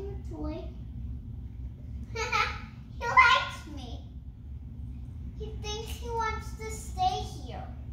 your toy? He likes me. He thinks he wants to stay here.